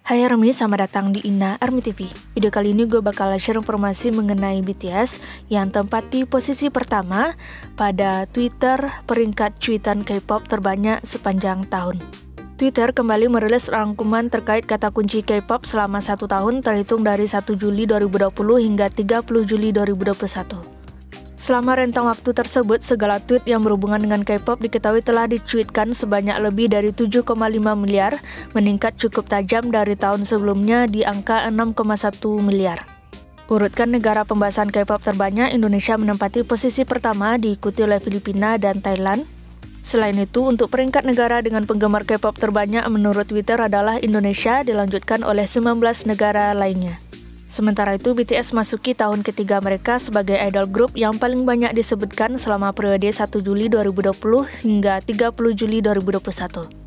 Hai Army, selamat datang di Ina Army TV. Video kali ini gue bakal share informasi mengenai BTS yang tempati posisi pertama pada Twitter peringkat cuitan K-pop terbanyak sepanjang tahun. Twitter kembali merilis rangkuman terkait kata kunci K-pop selama 1 tahun terhitung dari 1 Juli 2020 hingga 30 Juli 2021. Selama rentang waktu tersebut, segala tweet yang berhubungan dengan K-pop diketahui telah dicuitkan sebanyak lebih dari 7,5 miliar, meningkat cukup tajam dari tahun sebelumnya di angka 6,1 miliar. Urutkan negara pembahasan K-pop terbanyak, Indonesia menempati posisi pertama diikuti oleh Filipina dan Thailand. Selain itu, untuk peringkat negara dengan penggemar K-pop terbanyak menurut Twitter adalah Indonesia, dilanjutkan oleh 19 negara lainnya. Sementara itu, BTS masuki tahun ketiga mereka sebagai idol group yang paling banyak disebutkan selama periode 1 Juli 2020 hingga 30 Juli 2021.